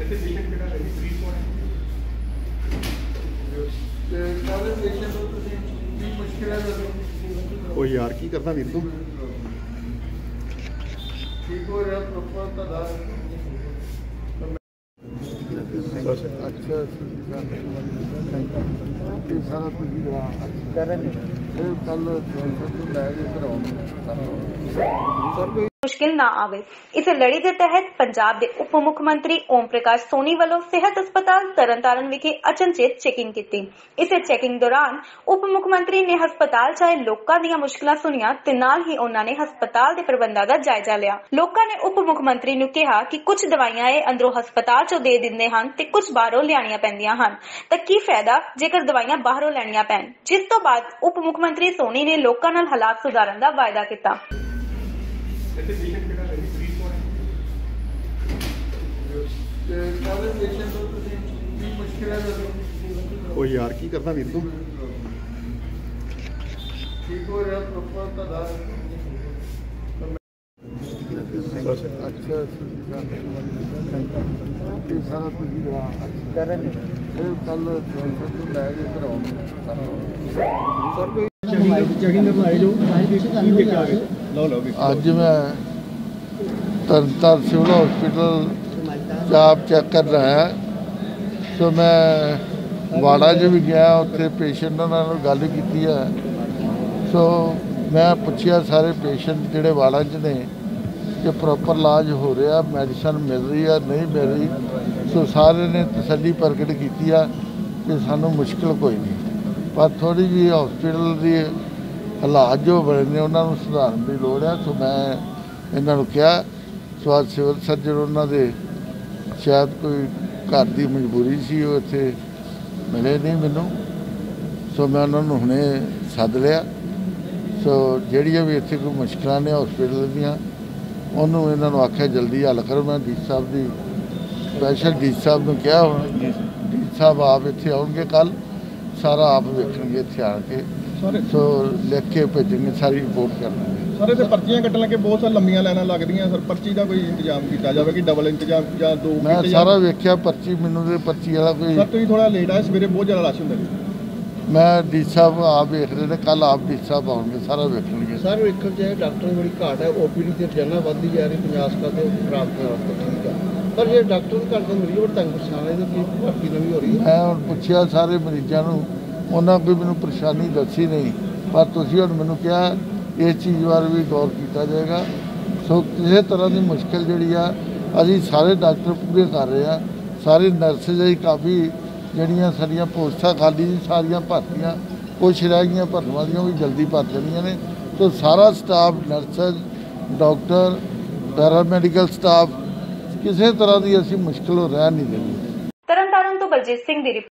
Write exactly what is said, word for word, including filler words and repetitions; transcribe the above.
ओ यार की करना वीर तू ठीक हो रहा प्रॉपर था अच्छा सारा कुछ कर रहे हैं कल सर मुश्किल ना आवे। इस लड़ी के तहत पंजाब के उप मुख्यमंत्री ओम प्रकाश सोनी वालों सेहत अस्पताल तरनताਰਨ विखे अचनचेत चेकिंग की। इस चेकिंग दौरान उप मुख्यमंत्री ने हस्पताल चाहे लोगों दी मुश्किलां सुनिया ते नाल ही उन्होंने हस्पताल के प्रबंधों का जायजा लिया। लोगों ने उप मुख्यमंत्री नूं कहा कि कुछ दवाइयां ये अंदरों हस्पताल चों दे दिंदे हन ते कुछ बाहरों लियाणियां पैंदियां हन तां की फायदा जेकर दवाइयां बाहरों लैणियां पैण। जिस तो बाद उप मुख्यमंत्री सोनी ने लोगों नाल हालात सुधारन दा वायदा किया। ओ यार की करना वीर तू ठीक हो रहा प्रॉपर था अच्छा सारा कुछ कर रहे हैं कल अज मैं तरनताਰਨ सिविल हॉस्पिटल जाप चेक कर रहा है सो मैं वाड़ा च भी गया उत्थे पेशेंट नाल गल की है सो मैं पूछया सारे पेशेंट जिहड़े वाड़ा च ने कि प्रॉपर इलाज हो रहा मेडिसिन मिल रही है नहीं मिल रही सो सारे ने तसल्ली प्रगट की कि सानू मुश्किल कोई नहीं पर थोड़ी जी हॉस्पिटल की हालात जो बने ने उन्होंने सुधारन की लोड़ है सो मैं इन्होंने कहा सो आज सिविल सर्जन उन्होंने शायद कोई घर की मजबूरी सी इत्थे मिले नहीं मैनू सो मैं उन्होंने हुणे सद लिया सो जिहड़ियां भी इत्थे कोई मुश्किल ने हॉस्पिटल दियां उन्होंने इन्होंने आख्या जल्दी हल करो। मैं डी साहब की स्पैशल डी साहब ने कहा हुण डी साहब आप इत्थे आउणगे कल सारा आप वेखणगे इत्थे आके सो लिख के भेजेंगे सारी रिपोर्ट कर देंगे। सर इत्थे पर्चियां कट्टण लगे बहुत सारी लंबियां लाइनां लगदियां सर पर्ची का कोई इंतजाम किया जाए कि डबल इंतजाम या दो मैं सारा वेख्या पर्ची मैनू ते पर्ची वाला कोई सर तुसीं थोड़ा लेट आए सवेरे बहुत ज़्यादा रश हुंदा मैं डी साहब आप वेख रहे हैं कल आप डी साहब आउणगे सारा वेखणगे। सर वेखण चाहे डॉक्टर की बड़ी घाट है ओपीडी से रोजाना बढ़ती जा रही पंजाब का तो खराब ठीक है पर जो डॉक्टर की घाट मरीज बड़ा तंग परेशान है तो भर्ती नवी हो रही है। मैं हुण पुछया सारे मरीजों को उन्होंने कोई मैनू परेशानी दसी नहीं पर तुसीं हुण मैनू कहा इस चीज़ बारे भी गौर किया जाएगा सो किसी तरह की मुश्किल जी अभी सारे डॉक्टर पूरे कर रहे हैं सारे नर्सिज काफ़ी जड़ियाँ सारिया पोस्टां खाली सारिया भर्तियाँ कुछ रह गई भरन वालियां भी जल्दी भर जानियां ने तो सारा staff nurses doctor paramedical staff किसी तरह की असी मुश्किल रह नहीं देंगे। तरनताਰਨ तो बलजीत सिंह दी